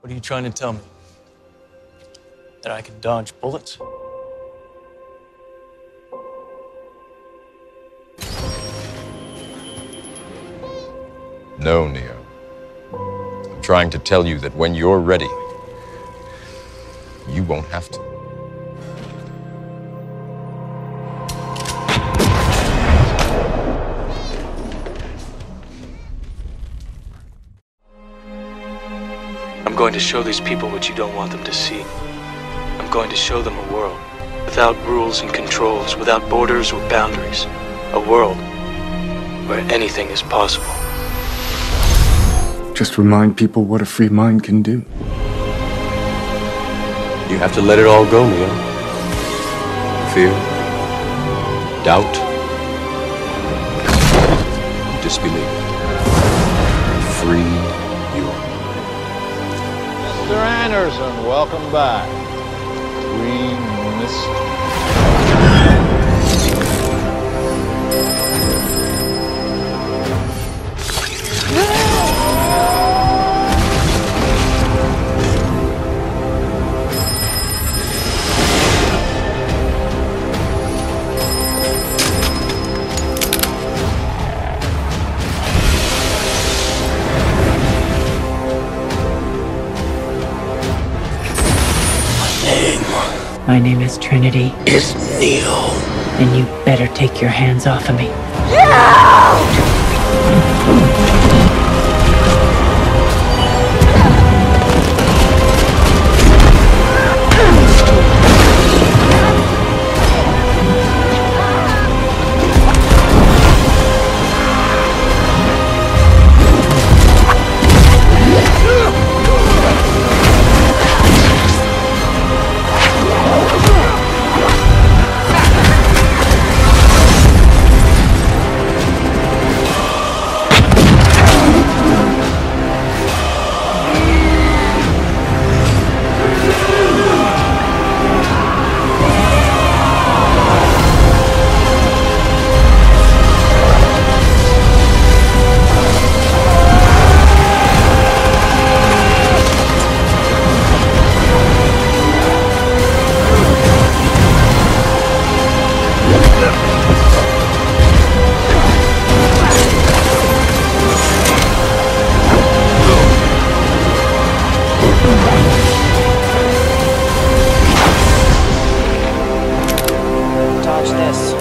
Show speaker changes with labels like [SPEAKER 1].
[SPEAKER 1] What are you trying to tell me? That I can dodge bullets?
[SPEAKER 2] No, Neo. I'm trying to tell you that when you're ready, you won't have to.
[SPEAKER 1] I'm going to show these people what you don't want them to see. I'm going to show them a world without rules and controls, without borders or boundaries. A world where anything is possible.
[SPEAKER 3] Just remind people what a free mind can do.
[SPEAKER 4] You have to let it all go, Neo. Fear, doubt, disbelief. Free your mind.
[SPEAKER 5] Mr. Anderson, welcome back. We missed you.
[SPEAKER 6] My name is Trinity.
[SPEAKER 7] Is Neo.
[SPEAKER 6] And you better take your hands off of me. Dodge this.